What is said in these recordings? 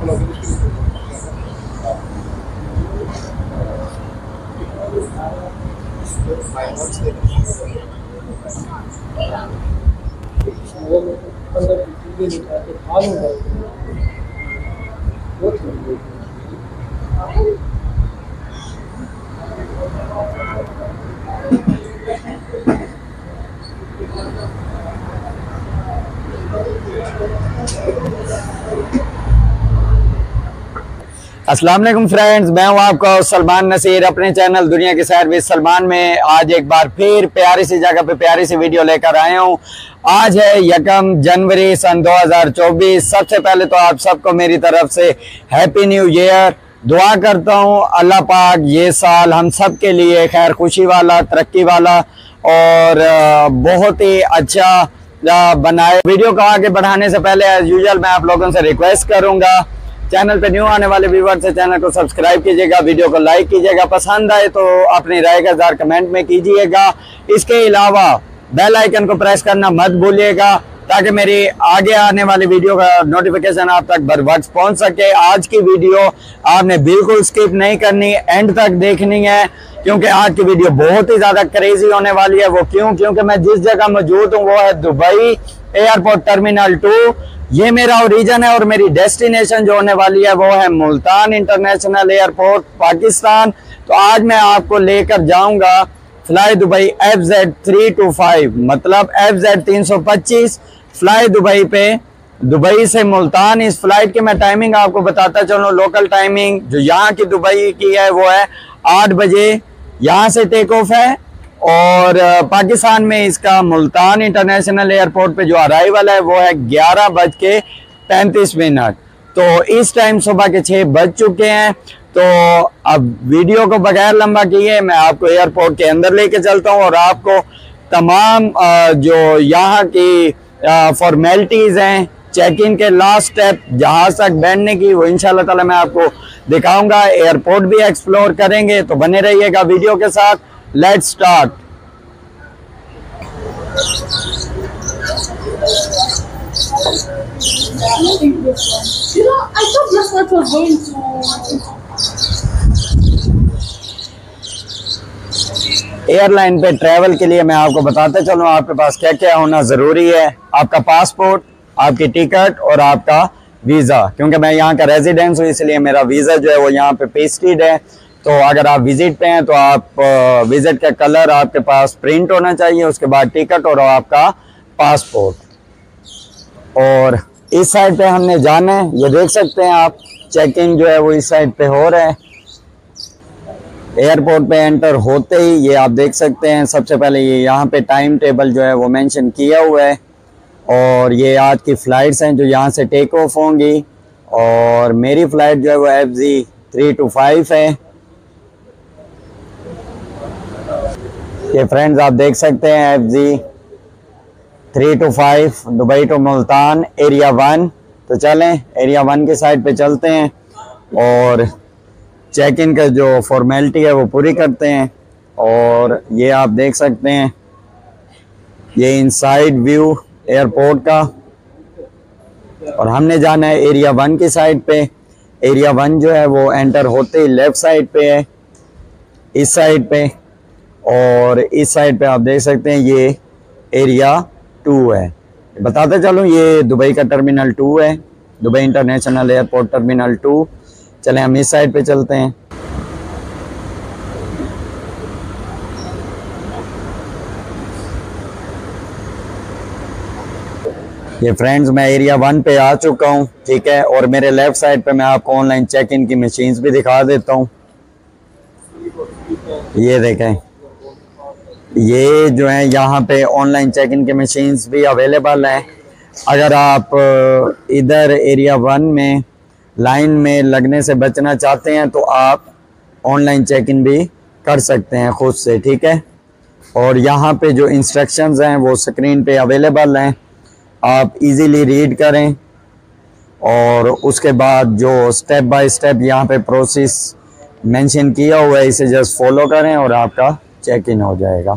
अस्सलाम वालेकुम फ्रेंड्स, मैं हूं आपका सलमान नसीर अपने चैनल दुनिया की सैर विद सलमान में आज एक बार फिर प्यारी सी जगह पे प्यारी सी वीडियो लेकर आया हूं। आज है 1 जनवरी सन 2024। सबसे पहले तो आप सबको मेरी तरफ से हैप्पी न्यू ईयर। दुआ करता हूं अल्लाह पाक ये साल हम सब के लिए खैर खुशी वाला, तरक्की वाला और बहुत ही अच्छा बनाए। वीडियो को आगे बढ़ाने से पहले एज यूजुअल मैं आप लोगों से रिक्वेस्ट करूंगा, चैनल पे न्यू आने वाले व्यूअर से चैनल को सब्सक्राइब कीजिएगा, वीडियो को लाइक कीजिएगा, पसंद आए तो अपनी राय का इज़हार कमेंट में कीजिएगा। इसके अलावा बेल आइकन को प्रेस करना मत भूलिएगा ताकि मेरी आगे आने वाली वीडियो का नोटिफिकेशन आप तक बर वक्त पहुंच सके। आज की वीडियो आपने बिल्कुल स्किप नहीं करनी, एंड तक देखनी है क्योंकि आज की वीडियो बहुत ही ज्यादा क्रेजी होने वाली है। वो क्योंकि मैं जिस जगह मौजूद हूँ वो है दुबई एयरपोर्ट टर्मिनल 2। ये मेरा ओरिजिन है और मेरी डेस्टिनेशन जो होने वाली है वो है मुल्तान इंटरनेशनल एयरपोर्ट पाकिस्तान। तो आज मैं आपको लेकर जाऊंगा फ्लाई दुबई FZ325 मतलब FZ 325 फ्लाई दुबई पे, दुबई से मुल्तान। इस फ्लाइट की मैं टाइमिंग आपको बताता चलूँ। लोकल टाइमिंग जो यहाँ की दुबई की है वो है 8 बजे यहाँ से टेक ऑफ है और पाकिस्तान में इसका मुल्तान इंटरनेशनल एयरपोर्ट पे जो अराइवल है वो है 11:35। तो इस टाइम सुबह के 6 बज चुके हैं। तो अब वीडियो को बगैर लंबा किए मैं आपको एयरपोर्ट के अंदर लेके चलता हूँ और आपको तमाम जो यहाँ की फॉर्मेलिटीज़ हैं, चेक इन के लास्ट स्टेप, जहाज तक बैठने की, वो इंशाल्लाह ताला मैं आपको दिखाऊंगा। एयरपोर्ट भी एक्सप्लोर करेंगे, तो बने रहिएगा वीडियो के साथ। Let's start. I thought just what was going to. Airline पे ट्रैवल के लिए मैं आपको बताते चलूँ आपके पास क्या क्या होना ज़रूरी है। आपका पासपोर्ट, आपकी टिकट और आपका वीज़ा। क्योंकि मैं यहाँ का रेजिडेंस हूँ इसलिए मेरा वीज़ा जो है वो यहाँ पे पेस्टेड है। तो अगर आप विज़िट पे हैं तो आप विज़िट का कलर आपके पास प्रिंट होना चाहिए, उसके बाद टिकट और आपका पासपोर्ट। और इस साइड पे हमने जाना है, ये देख सकते हैं आप, चेक इन जो है वो इस साइड पे हो रहा है। एयरपोर्ट पे एंटर होते ही ये आप देख सकते हैं, सबसे पहले ये यहाँ पे टाइम टेबल जो है वो मेंशन किया हुआ है और ये आज की फ़्लाइट्स हैं जो यहाँ से टेक ऑफ होंगी। और मेरी फ़्लाइट जो है वो FZ325 है। ये फ्रेंड्स आप देख सकते हैं FZ325 Dubai to Multan area 1। तो चलें एरिया 1 के साइड पे चलते हैं और चेक इन का जो फॉर्मेलिटी है वो पूरी करते हैं। और ये आप देख सकते हैं ये इनसाइड व्यू एयरपोर्ट का। और हमने जाना है एरिया 1 की साइड पे। एरिया 1 जो है वो एंटर होते ही लेफ़्ट साइड पे है, इस साइड पे। और इस साइड पे आप देख सकते हैं ये एरिया 2 है। बताते चलूँ ये दुबई का टर्मिनल 2 है, दुबई इंटरनेशनल एयरपोर्ट टर्मिनल 2। चलें हम इस साइड पे चलते हैं। ये फ्रेंड्स मैं एरिया 1 पे आ चुका हूँ, ठीक है। और मेरे लेफ़्ट साइड पे मैं आपको ऑनलाइन चेक इन की मशीन्स भी दिखा देता हूँ। ये देखें, ये जो है यहाँ पे ऑनलाइन चेक इन की मशीन्स भी अवेलेबल हैं। अगर आप इधर एरिया 1 में लाइन में लगने से बचना चाहते हैं तो आप ऑनलाइन चेक इन भी कर सकते हैं खुद से, ठीक है। और यहाँ पे जो इंस्ट्रक्शंस हैं वो स्क्रीन पे अवेलेबल हैं, आप इजीली रीड करें और उसके बाद जो स्टेप बाय स्टेप यहाँ पे प्रोसेस मेंशन किया हुआ है इसे जस्ट फॉलो करें और आपका चेक इन हो जाएगा।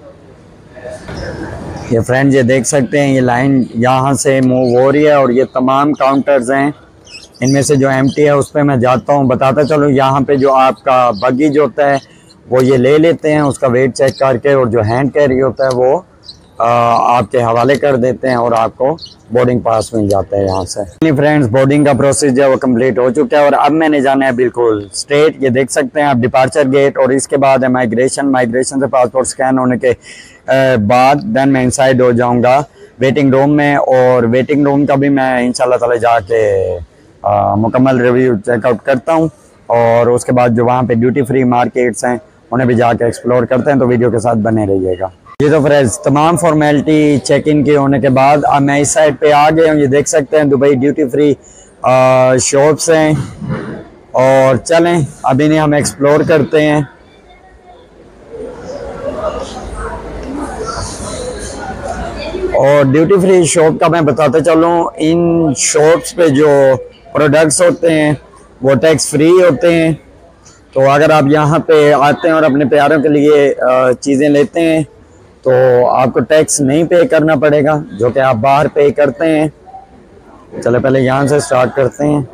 ये फ्रेंड्स ये देख सकते हैं ये लाइन यहाँ से मूव हो रही है और ये तमाम काउंटर्स हैं इनमें से जो एम्प्टी है उस पर मैं जाता हूँ, बताता चलूँ। यहाँ पे जो आपका बगीज होता है वो ये ले लेते हैं, उसका वेट चेक करके, और जो हैंड कैरी होता है वो आपके हवाले कर देते हैं और आपको बोर्डिंग पास मिल जाता है यहाँ से। फ्रेंड्स, बोर्डिंग का प्रोसेस जो है वो कम्प्लीट हो चुका है और अब मैंने जाना है बिल्कुल स्ट्रेट। ये देख सकते हैं आप डिपार्चर गेट, और इसके बाद है माइग्रेशन से पासपोर्ट स्कैन होने के बाद देन मैं इनसाइड हो जाऊँगा वेटिंग रूम में, और वेटिंग रूम का भी मैं इंशाल्लाह ताला जाके मुकम्मल रिव्यू चेकआउट करता हूँ। और उसके बाद जो वहाँ पे ड्यूटी फ्री मार्केट्स हैं उन्हें भी जाके एक्सप्लोर करते हैं, तो वीडियो के साथ बने रहिएगा। ये तो फ्रेंड्स तमाम फॉर्मेलिटी चेक इन के होने के बाद अब मैं इस साइड पे आ गया हूँ। ये देख सकते हैं दुबई ड्यूटी फ्री शॉप्स हैं, और चलें अब इन्हें हम एक्सप्लोर करते हैं। और ड्यूटी फ्री शॉप का मैं बताता चलूँ, इन शॉप्स पे जो प्रोडक्ट्स होते हैं वो टैक्स फ्री होते हैं। तो अगर आप यहाँ पे आते हैं और अपने प्यारों के लिए चीज़ें लेते हैं तो आपको टैक्स नहीं पे करना पड़ेगा, जो कि आप बाहर पे करते हैं। चलो पहले यहाँ से स्टार्ट करते हैं।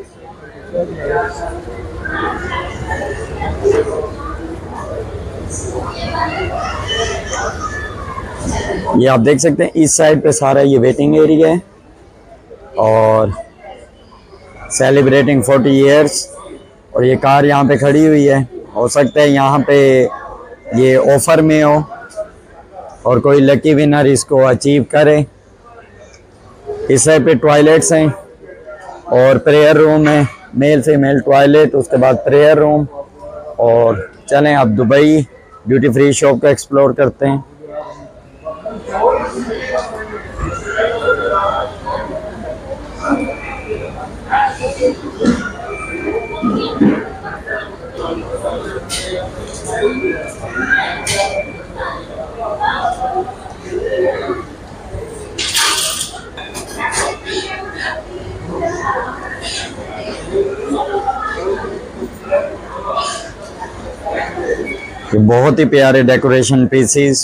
ये आप देख सकते हैं इस साइड पे सारा ये वेटिंग एरिया है, और सेलिब्रेटिंग 40 इयर्स, और ये कार यहाँ पे खड़ी हुई है। हो सकता है यहाँ पे ये ऑफर में हो और कोई लकी विनर इसको अचीव करे। इस साइड पे टॉयलेट्स हैं और प्रेयर रूम है, मेल फीमेल टॉयलेट, उसके बाद प्रेयर रूम। और चलें अब दुबई ड्यूटी फ्री शॉप को एक्सप्लोर करते हैं। ये बहुत ही प्यारे डेकोरेशन पीसीस,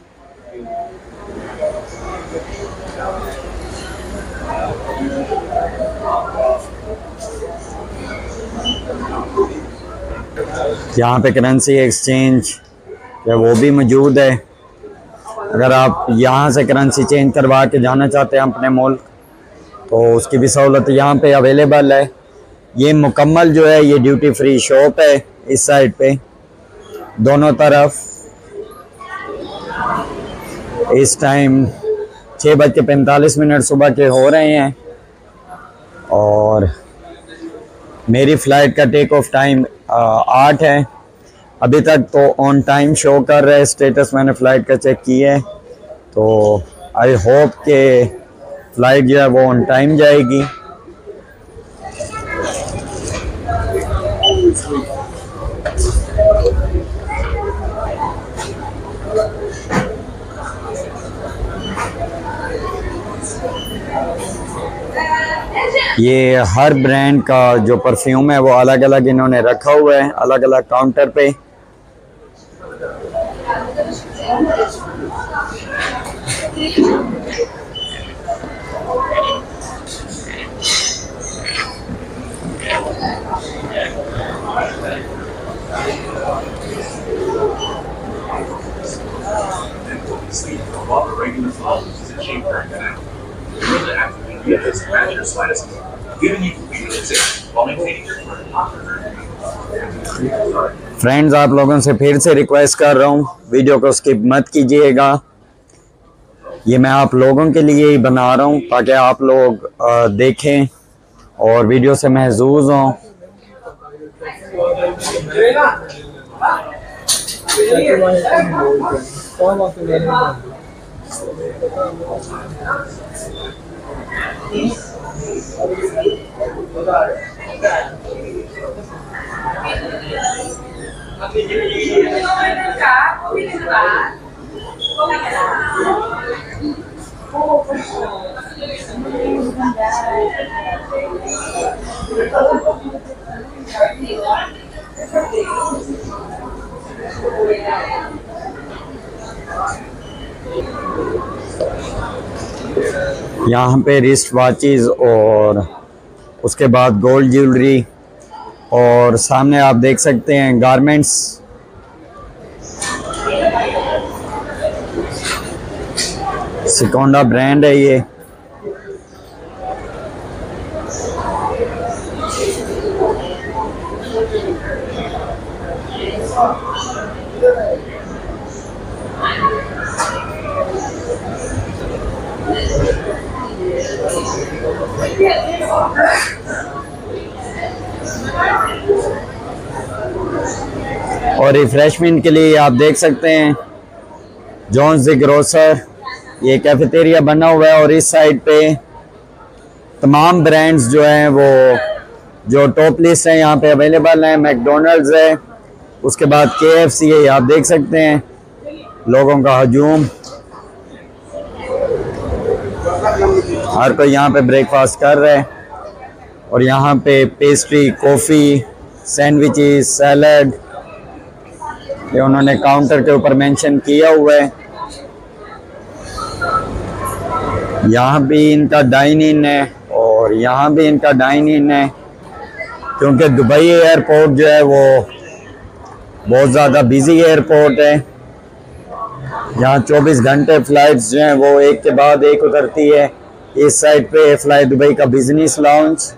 यहाँ पे करेंसी एक्सचेंज है वो भी मौजूद है। अगर आप यहाँ से करेंसी चेंज करवा के जाना चाहते हैं अपने मुल्क तो उसकी भी सहूलत यहाँ पे अवेलेबल है। ये मुकम्मल जो है ये ड्यूटी फ्री शॉप है। इस साइड पे दोनों तरफ इस टाइम 6:45 सुबह के हो रहे हैं, और मेरी फ़्लाइट का टेक ऑफ टाइम 8 है। अभी तक तो ऑन टाइम शो कर रहा है, स्टेटस मैंने फ़्लाइट का चेक किया है, तो आई होप के फ़्लाइट जो है वो ऑन टाइम जाएगी। ये हर ब्रांड का जो परफ्यूम है वो अलग अलग इन्होंने रखा हुआ है, अलग अलग काउंटर पे। फ्रेंड्स, आप लोगों से फिर से रिक्वेस्ट कर रहा हूँ, वीडियो को स्किप मत कीजिएगा। ये मैं आप लोगों के लिए ही बना रहा हूँ ताकि आप लोग देखें और वीडियो से महसूस हों। यहाँ पे रिस्ट वॉचेस और उसके बाद गोल्ड ज्वेलरी, और सामने आप देख सकते हैं गारमेंट्स। सिकोंडा ब्रांड है ये। और रिफ्रेशमेंट के लिए आप देख सकते हैं जॉन्स द ग्रोसर, ये कैफेटेरिया बना हुआ है। और इस साइड पे तमाम ब्रांड्स जो हैं वो जो टॉप लिस्ट है यहाँ पे अवेलेबल हैं। मैकडोनल्ड्स है, उसके बाद KFC है, आप देख सकते हैं लोगों का हजूम। हर कोई यहाँ पे ब्रेकफास्ट कर रहा है। और यहाँ पे पेस्ट्री, कॉफ़ी, सैंडविचेस, सैलड, ये उन्होंने काउंटर के ऊपर मेंशन किया हुआ है। यहाँ भी इनका डाइन इन है और यहाँ भी इनका डाइन इन है, क्योंकि दुबई एयरपोर्ट जो है वो बहुत ज़्यादा बिजी एयरपोर्ट है। यहाँ 24 घंटे फ़्लाइट्स जो हैं वो एक के बाद एक उतरती है। इस साइड पे फ्लाई दुबई का बिजनेस लाउंज।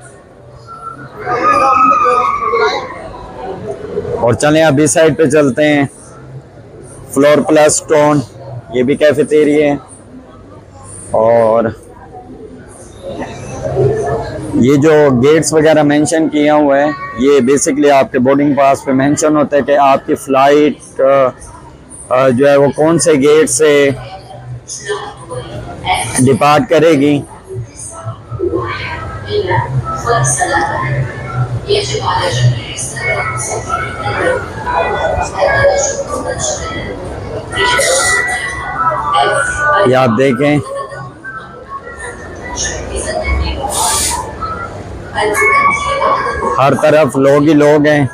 और चलें अब इस साइड पे चलते हैं, फ्लोर प्लस स्टोन, ये भी कैफेटेरिया है। और ये जो गेट्स वगैरह मेंशन किया हुआ है, ये बेसिकली आपके बोर्डिंग पास पे मेंशन होता है कि आपकी फ़्लाइट जो है वो कौन से गेट से डिपार्ट करेगी। ये आप देखें हर तरफ लोग ही लोग हैं।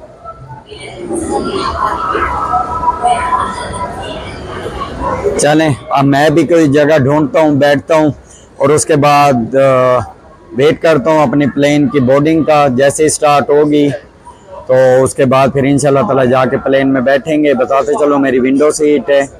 चलें अब मैं भी कोई जगह ढूंढता हूँ, बैठता हूँ और उसके बाद वेट करता हूँ अपनी प्लेन की बोर्डिंग का। जैसे स्टार्ट होगी तो उसके बाद फिर इंशाल्लाह ताला जाके प्लेन में बैठेंगे। बताते चलो मेरी विंडो सीट है।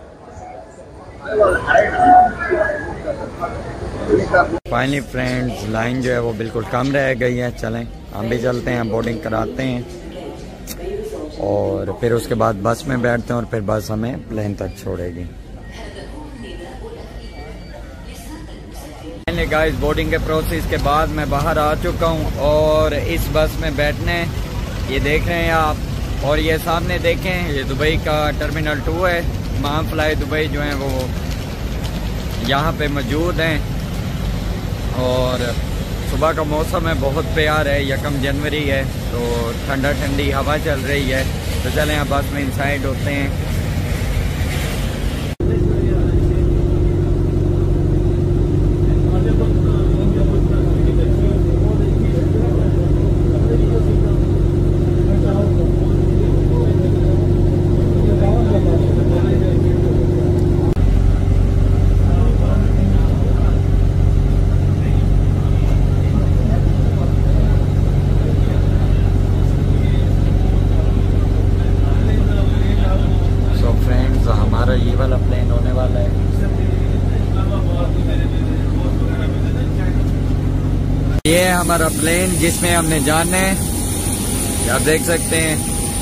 फाइनली फ्रेंड्स, लाइन जो है वो बिल्कुल कम रह गई है। चलें हम भी चलते हैं, बोर्डिंग कराते हैं और फिर उसके बाद बस में बैठते हैं और फिर बस हमें प्लेन तक छोड़ेगी। गाइस, बोर्डिंग के प्रोसेस के बाद मैं बाहर आ चुका हूँ और इस बस में बैठने, ये देख रहे हैं आप। और ये सामने देखें, ये दुबई का टर्मिनल 2 है। तमाम फ्लाई दुबई जो हैं वो यहाँ पे मौजूद हैं। और सुबह का मौसम है, बहुत प्यार है, 1 जनवरी है तो ठंडा ठंडी हवा चल रही है। तो चलें आप बस में इंसाइड होते हैं। ये वाला प्लेन होने वाला है। ये है हमारा प्लेन जिसमें हमने जाना है, आप देख सकते हैं।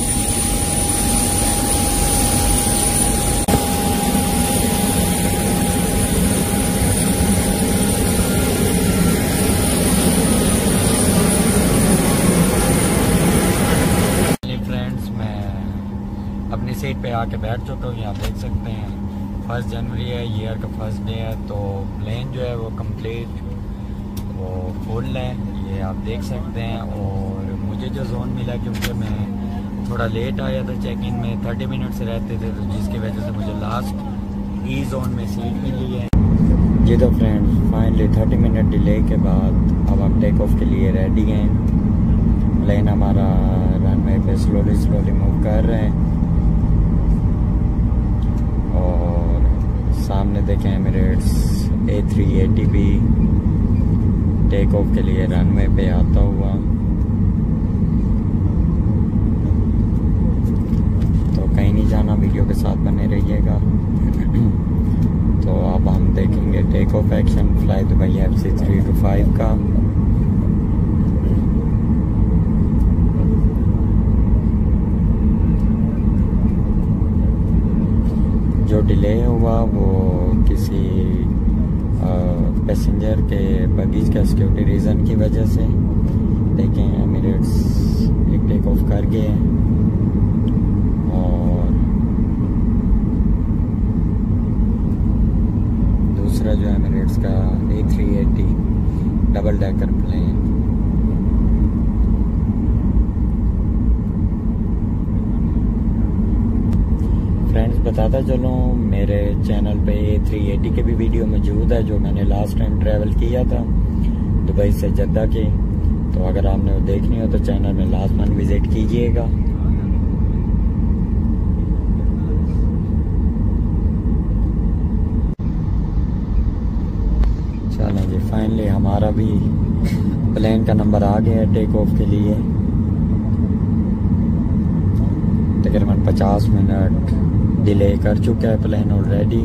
फ्रेंड्स, मैं अपनी सीट पे आके बैठ चुका हूँ। आप देख सकते हैं 1 जनवरी है, ईयर का फर्स्ट डे है। तो प्लेन जो है वो कंप्लीट वो फुल है, ये आप देख सकते हैं। और मुझे जो जोन मिला, क्योंकि मैं थोड़ा लेट आया था चेक इन में, 30 मिनट से रहते थे, तो जिसकी वजह से मुझे लास्ट ई जोन में सीट मिली है। जी तो फ्रेंड्स, फाइनली 30 मिनट डिले के बाद अब हम टेक ऑफ के लिए रेडी हैं। प्लेन हमारा रनवे पे स्लोली मूव कर रहे हैं। और सामने देखें एमिरेट्स A380B टेक ऑफ के लिए रनवे पे आता हुआ। तो कहीं नहीं जाना, वीडियो के साथ बने रहिएगा। तो अब हम देखेंगे take off action Fly Dubai FC-325 का। जो डिले हुआ वो किसी पैसेंजर के बगीज का सिक्योरिटी रीज़न की वजह से। देखें एमिरेट्स एक टेक ऑफ कर गए हैं और दूसरा जो एमिरेट्स का A380 double decker plane. Friends बताता चलूँ, मेरे चैनल पे A380 के भी वीडियो मौजूद है जो मैंने लास्ट टाइम ट्रैवल किया था दुबई से जद्दा के। तो अगर आपने वो देखनी हो तो चैनल में लाजमन विजिट कीजिएगा। चलें जी, फाइनली हमारा भी प्लेन का नंबर आ गया है टेक ऑफ के लिए। तकरीबन 50 मिनट डिले कर चुका है प्लेन ऑलरेडी।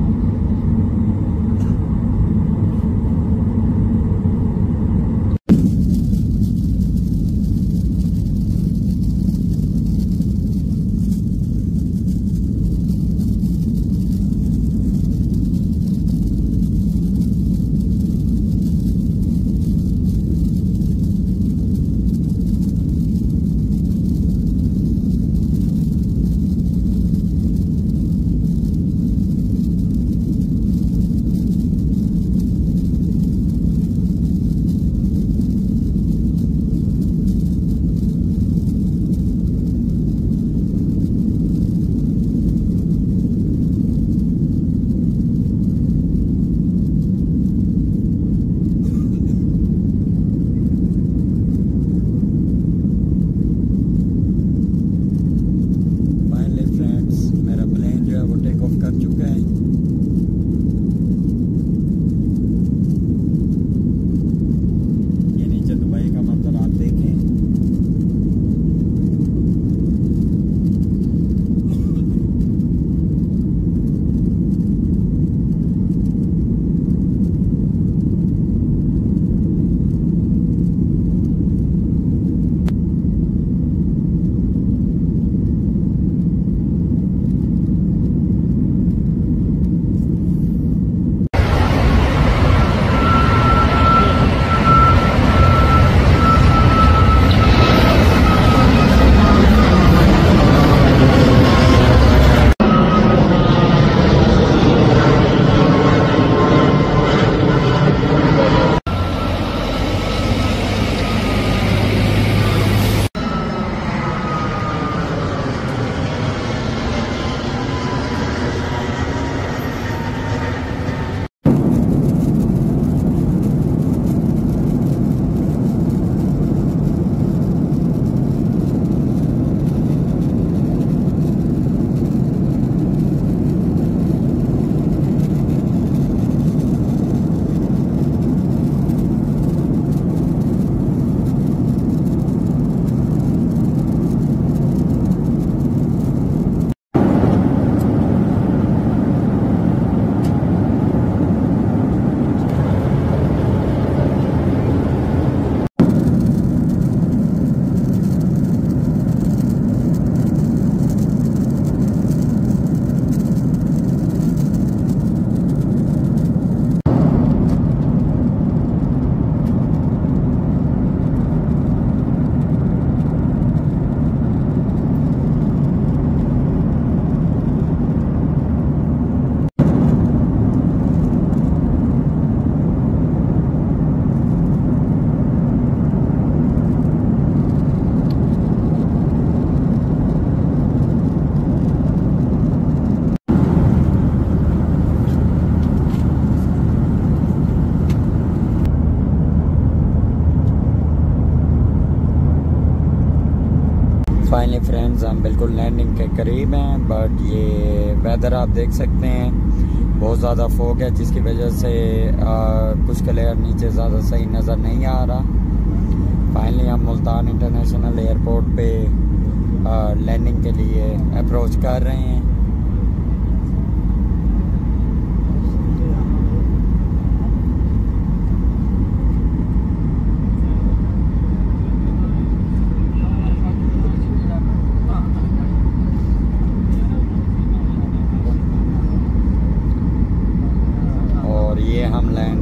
फाइनली फ्रेंड्स हम बिल्कुल लैंडिंग के करीब हैं, बट ये वेदर आप देख सकते हैं बहुत ज़्यादा फॉग है, जिसकी वजह से कुछ क्लियर नीचे ज़्यादा सही नज़र नहीं आ रहा। फाइनली हम मुल्तान इंटरनेशनल एयरपोर्ट पे लैंडिंग के लिए अप्रोच कर रहे हैं। और ये हम लैंड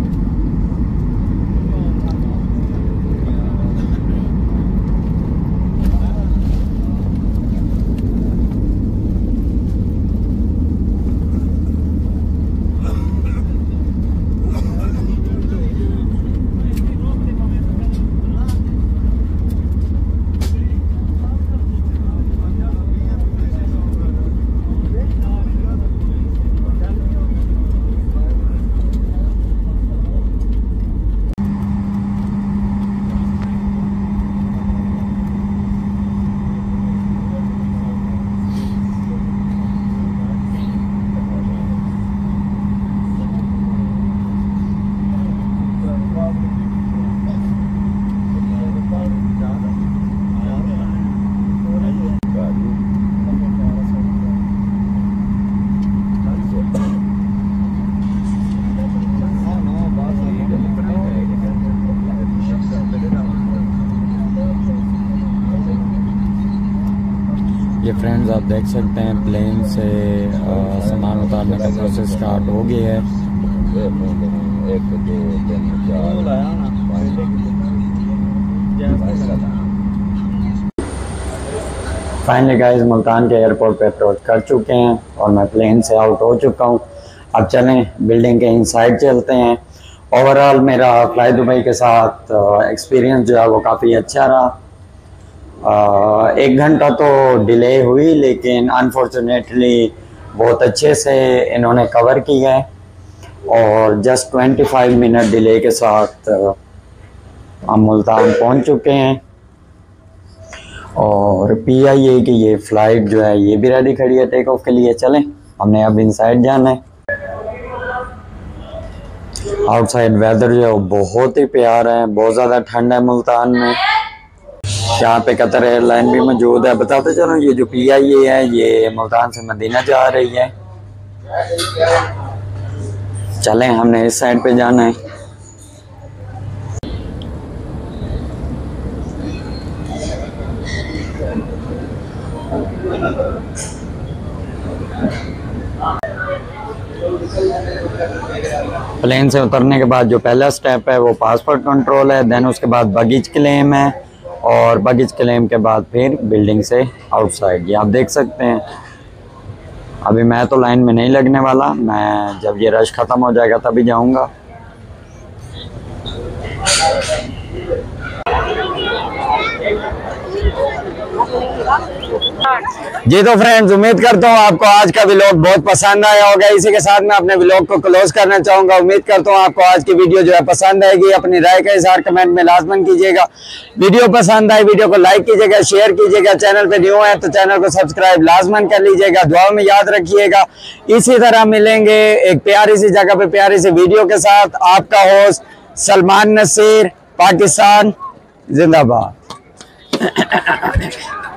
ये फ्रेंड्स आप देख सकते हैं प्लेन से सामान उतारने का प्रोसेस स्टार्ट हो गया है। 1 2 3 4 फाइनली गाइस मुल्तान के एयरपोर्ट पे अप्रोच कर चुके हैं और मैं प्लेन से आउट हो चुका हूँ। अब चलें बिल्डिंग के इनसाइड चलते हैं। ओवरऑल मेरा फ्लाई दुबई के साथ एक्सपीरियंस जो है वो काफ़ी अच्छा रहा। 1 घंटा तो डिले हुई, लेकिन अनफॉर्चुनेटली बहुत अच्छे से इन्होंने कवर किया है और जस्ट 25 मिनट डिले के साथ हम मुल्तान पहुंच चुके हैं। और PIA की ये फ़्लाइट जो है ये भी रेडी खड़ी है टेक ऑफ के लिए। चलें हमने अब इनसाइड जाना है। आउटसाइड वेदर जो है वो बहुत ही प्यारा है, बहुत ज़्यादा ठंड है मुल्तान में। यहाँ पे कतर एयरलाइन भी मौजूद है। बताते चलो ये जो PIA है ये मुल्तान से मदीना जा रही है। चलें हमने इस साइड पे जाना है। प्लेन से उतरने के बाद जो पहला स्टेप है वो पासपोर्ट कंट्रोल है, देन उसके बाद बगेज क्लेम है और बगेज क्लेम के बाद फिर बिल्डिंग से आउटसाइड। ये आप देख सकते हैं। अभी मैं तो लाइन में नहीं लगने वाला, मैं जब ये रश ख़त्म हो जाएगा तभी जाऊंगा। जी तो फ्रेंड्स उम्मीद करता हूँ आपको आज का व्लॉग बहुत पसंद आया होगा। इसी के साथ मैं अपने व्लॉग को क्लोज करना चाहूंगा। उम्मीद करता हूँ आपको आज की वीडियो जो है पसंद आएगी। अपनी राय का इज़हार कमेंट में लाजमन कीजिएगा। वीडियो पसंद आए वीडियो को लाइक कीजिएगा, शेयर कीजिएगा। चैनल पे न्यू है तो चैनल को सब्सक्राइब लाजमन कर लीजिएगा। दुआ में याद रखिएगा। इसी तरह मिलेंगे एक प्यारी सी जगह पे प्यारी सी वीडियो के साथ। आपका होस्ट सलमान नसीर, पाकिस्तान जिंदाबाद।